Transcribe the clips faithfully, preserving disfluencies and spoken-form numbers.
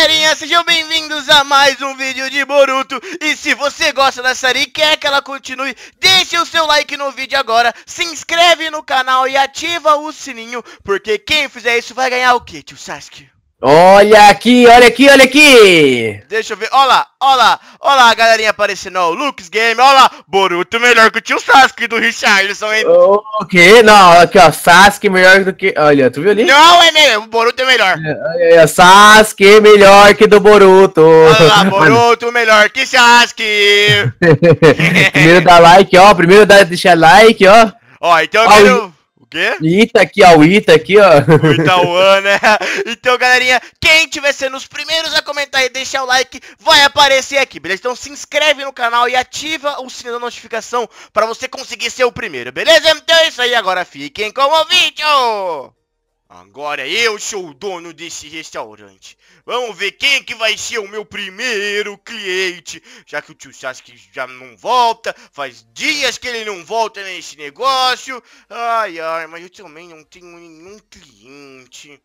galerinha, sejam bem-vindos a mais um vídeo de Boruto. E se você gosta da série e quer que ela continue, deixe o seu like no vídeo agora, se inscreve no canal e ativa o sininho, porque quem fizer isso vai ganhar o quê, tio Sasuke? Olha aqui, olha aqui, olha aqui! Deixa eu ver, olha lá, olha lá, olha lá a galerinha aparecendo, ó, o Lux Game, olha lá, Boruto melhor que o tio Sasuke do Richarlison, hein? O quê? Não, aqui ó, Sasuke melhor do que... Olha, tu viu ali? Não, é mesmo, o Boruto é melhor. Olha aí, Sasuke melhor que do Boruto. Olha lá, Boruto melhor que Sasuke. Primeiro dá like, ó, primeiro dá deixar like, ó. Ó, então eu ó, quero... O quê? Ita aqui, ó, o Ita aqui, ó. O Itauã, né? Então, galerinha, quem tiver sendo os primeiros a comentar e deixar o like, vai aparecer aqui, beleza? Então se inscreve no canal e ativa o sininho da notificação pra você conseguir ser o primeiro, beleza? Então é isso aí, agora fiquem com o vídeo! Agora eu sou o dono desse restaurante. Vamos ver quem que vai ser o meu primeiro cliente. Já que o tio Sasuke já não volta. Faz dias que ele não volta nesse negócio. Ai, ai, mas eu também não tenho nenhum cliente.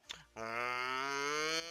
Hum,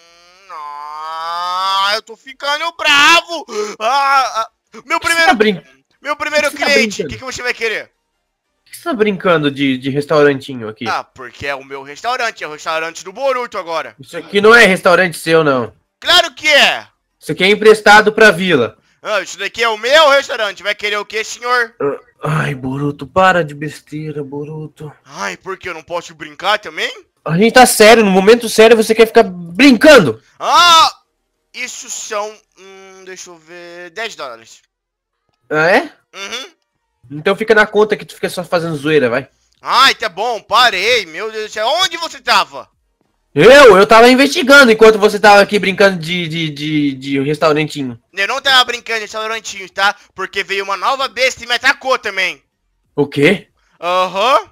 ah, eu tô ficando bravo. Ah, ah, meu primeiro, Brin... meu primeiro Você tá cliente. O que, que você vai querer? Por que você tá brincando de, de restaurantinho aqui? Ah, porque é o meu restaurante, é o restaurante do Boruto agora. Isso aqui não é restaurante seu, não. Claro que é! Isso aqui é emprestado pra vila. Ah, isso daqui é o meu restaurante, vai querer o quê, senhor? Ai, Boruto, para de besteira, Boruto. Ai, por que eu não posso brincar também? A gente tá sério, no momento sério você quer ficar brincando. Ah, isso são, hum, deixa eu ver, dez dólares. Ah, é? Uhum. Então fica na conta que tu fica só fazendo zoeira, vai. Ai, tá bom, parei, meu Deus do céu. Onde você tava? Eu? Eu tava investigando enquanto você tava aqui brincando de, de, de, de restaurantinho. Eu não tava brincando de restaurantinho, tá? Porque veio uma nova besta e me atacou também. O quê? Aham. Uhum.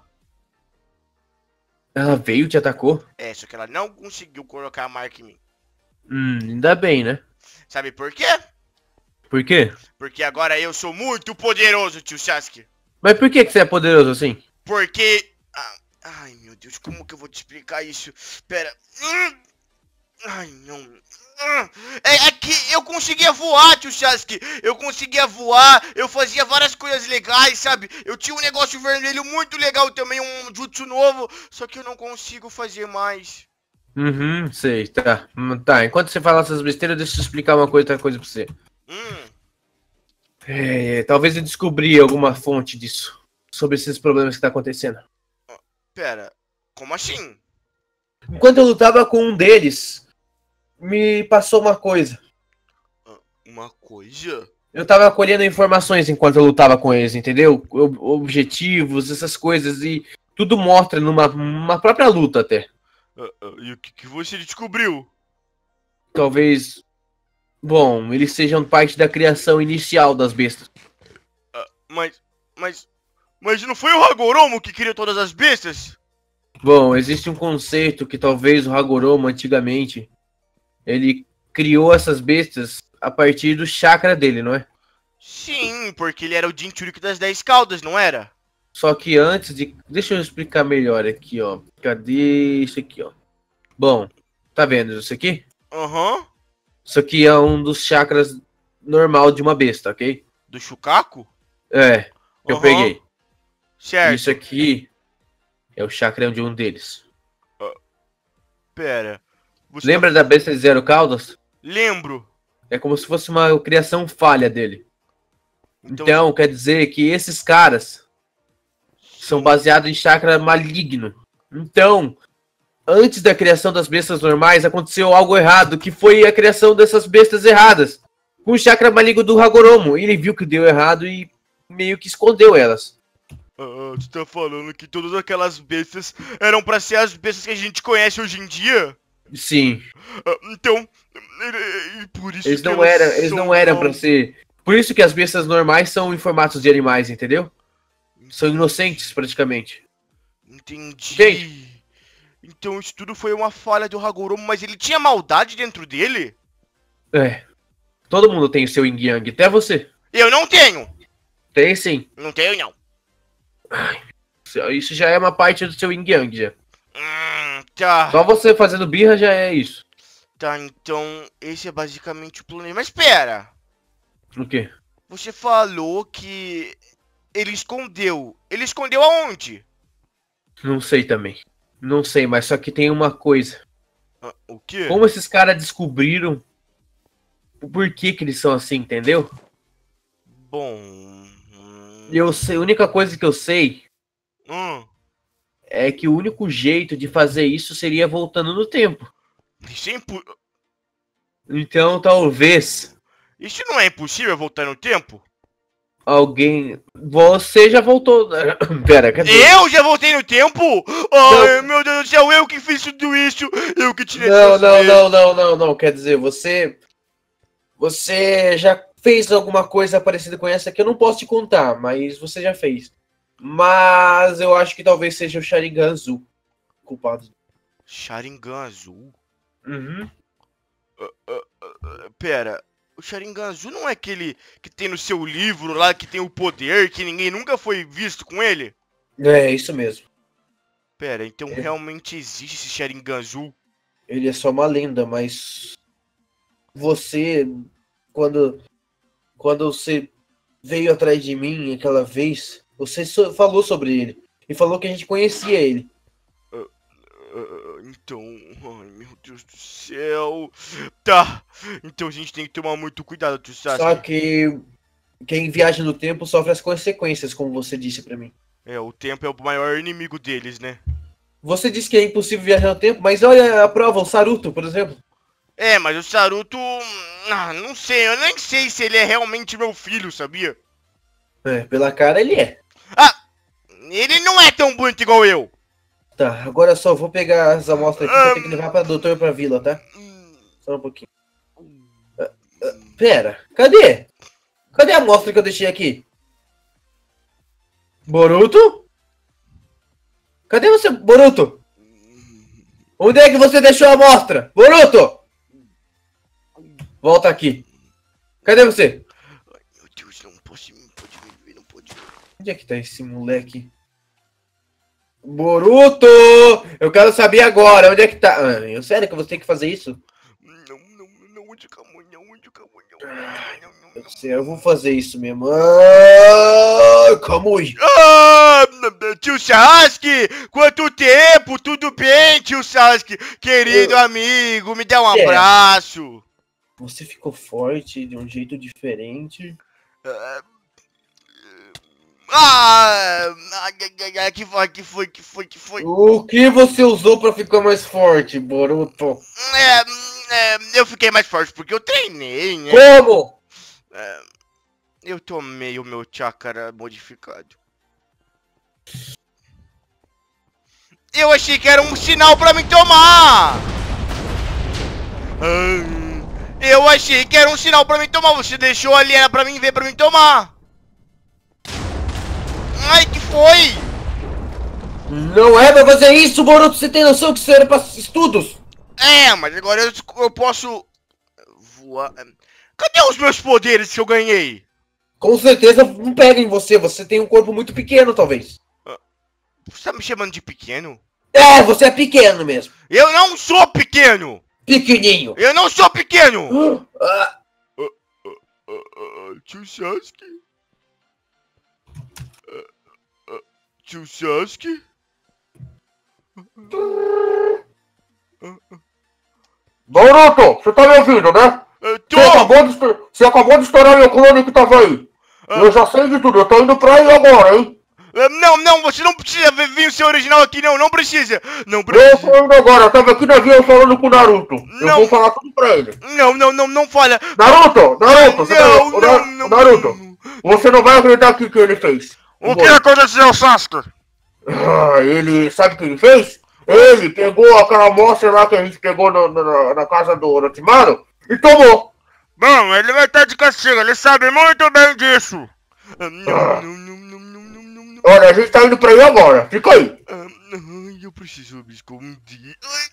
Ela veio e te atacou? É, só que ela não conseguiu colocar a marca em mim. Hum, ainda bem, né? Sabe por quê? Por quê? Porque agora eu sou muito poderoso, tio Sasuke. Mas por que, que você é poderoso assim? Porque... Ah, ai, meu Deus, como que eu vou te explicar isso? Pera... Hum, ai, não... Hum, é, é que eu conseguia voar, tio Sasuke. Eu conseguia voar, eu fazia várias coisas legais, sabe? Eu tinha um negócio vermelho muito legal também, um jutsu novo. Só que eu não consigo fazer mais. Uhum, sei, tá. Tá, enquanto você fala essas besteiras, deixa eu explicar uma coisa, outra coisa pra você. Hum. É, talvez eu descobri alguma fonte disso. Sobre esses problemas que tá acontecendo. Pera, como assim? Enquanto eu lutava com um deles, me passou uma coisa. Uma coisa? Eu tava colhendo informações enquanto eu lutava com eles, entendeu? Objetivos, essas coisas, e tudo mostra numa, numa própria luta até. Uh, uh, e o que, que você descobriu? Talvez... Bom, eles sejam parte da criação inicial das bestas. Uh, mas... Mas... Mas não foi o Hagoromo que criou todas as bestas? Bom, existe um conceito que talvez o Hagoromo, antigamente, ele criou essas bestas a partir do chakra dele, não é? Sim, porque ele era o Jinchuriki das dez caudas, não era? Só que antes de... Deixa eu explicar melhor aqui, ó. Cadê isso aqui, ó? Bom, tá vendo isso aqui? Aham. Uhum. Isso aqui é um dos chakras normal de uma besta, ok? Do Shukaku? É, que uhum. eu peguei. Certo. Isso aqui é o chakra de um deles. Uh, pera. Você Lembra tá... da besta de zero caudas? Lembro. É como se fosse uma criação falha dele. Então, então quer dizer que esses caras são baseados em chakra maligno. Então, antes da criação das bestas normais, aconteceu algo errado, que foi a criação dessas bestas erradas. Com o chakra maligno do Hagoromo. Ele viu que deu errado e meio que escondeu elas. Ah, você tá falando que todas aquelas bestas eram pra ser as bestas que a gente conhece hoje em dia? Sim. Ah, então, por isso eles que não eram, eles são não eram mal... pra ser... Por isso que as bestas normais são em formatos de animais, entendeu? São inocentes, praticamente. Entendi. Gente. Então isso tudo foi uma falha do Hagoromo, mas ele tinha maldade dentro dele? É. Todo mundo tem o seu Yin Yang, até você. Eu não tenho. Tem sim. Não tenho, não. Ai, isso já é uma parte do seu Yin Yang, já. Hum, tá. Só você fazendo birra já é isso. Tá, então esse é basicamente o plano. Mas espera! O quê? Você falou que ele escondeu. Ele escondeu aonde? Não sei também. Não sei, mas só que tem uma coisa. Ah, o quê? Como esses caras descobriram o porquê que eles são assim, entendeu? Bom... hum, Eu sei, a única coisa que eu sei Hum, é que o único jeito de fazer isso seria voltando no tempo. isso é impo... Então, talvez Isso não é impossível voltar no tempo? alguém... Você já voltou... Pera, cadê? Eu já voltei no tempo? Ai, meu Deus do céu, eu que fiz tudo isso! Eu que tirei Não, essas não, vezes. não, não, não, não. Quer dizer, você... Você já fez alguma coisa parecida com essa que eu não posso te contar, mas você já fez. Mas eu acho que talvez seja o Sharingan Azul culpado. Sharingan azul? Uhum. Pera, o Sharingan azul não é aquele que tem no seu livro lá, que tem o poder, que ninguém nunca foi visto com ele? É, isso mesmo. Pera, então É. realmente existe esse Sharingan azul? Ele é só uma lenda, mas... Você, quando, quando você veio atrás de mim aquela vez, você so- falou sobre ele. E falou que a gente conhecia ele. Ah, então, ai meu Deus do céu. Tá, então a gente tem que tomar muito cuidado, tio Só Sasuke. que quem viaja no tempo sofre as consequências, como você disse pra mim. É, o tempo é o maior inimigo deles, né? Você disse que é impossível viajar no tempo, mas olha a prova, o Saruto, por exemplo. É, mas o Saruto... Ah, não sei, eu nem sei se ele é realmente meu filho, sabia? É, pela cara ele é. Ah, ele não é tão bonito igual eu. Tá, agora só vou pegar as amostras aqui que eu tenho que levar pra doutor pra vila, tá? Só um pouquinho. Ah, ah, pera, cadê? Cadê a amostra que eu deixei aqui? Boruto? Cadê você, Boruto? Onde é que você deixou a amostra? Boruto! Volta aqui. Cadê você? Ai, meu Deus, não pode, não pode me ver, não pode ver. Onde é que tá esse moleque? Boruto! Eu quero saber agora, onde é que tá? Ah, eu sério que você tem que fazer isso? Não, não, não, onde calma, não, onde calma, não, não, não, Eu não. sei, eu vou fazer isso mesmo. Ah, Kamui! Ah, tio Sasuke, quanto tempo, tudo bem, tio Sasuke, querido Eu- amigo, me dá um É. abraço. Você ficou forte de um jeito diferente. Ah, ai, ai, ai, que foi, que foi, que foi, que foi. O que você usou pra ficar mais forte, Boruto? É, é, eu fiquei mais forte porque eu treinei, né? Como? É, eu tomei o meu chakra modificado. Eu achei que era um sinal pra me tomar! Ah, eu achei que era um sinal pra mim tomar. Você deixou ali, era pra mim ver, pra mim tomar. Ai, que foi? Não é pra fazer isso, Boruto. Você tem noção que isso era pra estudos? É, mas agora eu, eu posso voar. Cadê os meus poderes que eu ganhei? Com certeza não pega em você. Você tem um corpo muito pequeno, talvez. Você tá me chamando de pequeno? É, você é pequeno mesmo. Eu não sou pequeno! Pequenininho. Eu não sou pequeno! Ah, Tio Sasuke? Tio Sasuke? Boruto, você tá me ouvindo, né? Eu tô! Você acabou de, estou- você acabou de estourar meu clone que tava aí. Eu já sei de tudo. Eu tô indo pra aí agora, hein? Ah, Não, não, você não precisa vir vir o seu original aqui, não, não precisa! Não Eu precisa! tô indo agora. Eu tava aqui na vila falando com o Naruto. Eu Não. vou falar tudo pra ele. Não, não, não, não falha! Naruto, Naruto, você tá... Não, o não, Na- não, o Naruto, não. você não vai acreditar o que, que ele fez. O que aconteceu, Sasuke? Ah, ele, sabe o que ele fez? Ele pegou aquela amostra lá que a gente pegou no- no- na, na casa do Orochimaru e tomou. Bom, ele vai estar de castigo, ele sabe muito bem disso! Ah, Não, não, não, não, não, não, não, não. Olha, a gente tá indo pra aí agora. Fica aí. Ah, ai, eu preciso me esconder.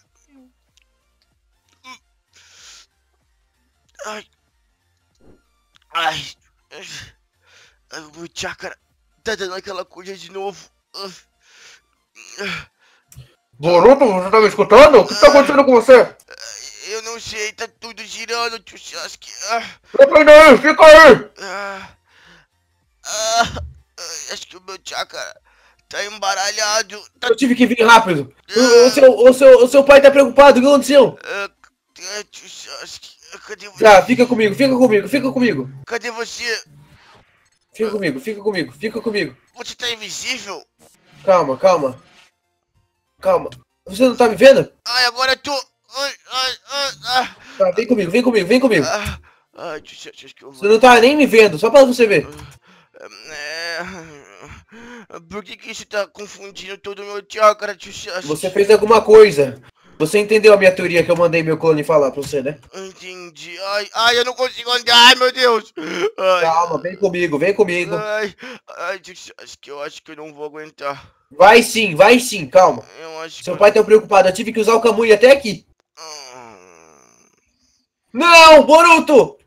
Ai. Ai. Ai. Ai, o meu chakra tá dando aquela coisa de novo. Ah. Ah. Boruto, você tá me escutando? O que tá acontecendo com você? Eu não não sei, tá tudo girando, tio Sasuke. Ah, Fica aí, fica aí! ah, ah, acho que o meu chakra tá embaralhado. Tá, Eu tive que vir rápido. O, o seu, o, seu, o seu pai tá preocupado, o que aconteceu? ah, ah, tio Sasuke, cadê você? Tá, fica comigo, fica comigo, fica comigo. Cadê você? Fica comigo, fica comigo, fica comigo. Você tá invisível? Calma, calma. Calma. Você não tá me vendo? Ai, agora eu tô... Ai, ai, ai, ai. Tá, vem comigo, vem comigo, vem comigo. Ah, ai, tio Sasuke, acho que eu Você vou... não tá nem me vendo, só pra você ver. É... Por que que isso tá confundindo todo o meu chakra, tio Sasuke? Você fez alguma coisa. Você entendeu a minha teoria que eu mandei meu clone falar pra você, né? Entendi. Ai, ai, eu não consigo andar. Ai, meu Deus. Ai, Calma, vem comigo, vem comigo. ai, ai, tio Sasuke, eu acho que eu não vou aguentar. Vai sim, vai sim, calma. Eu acho Seu que... pai tá preocupado, eu tive que usar o Kamui até aqui. Hum. Não, Boruto!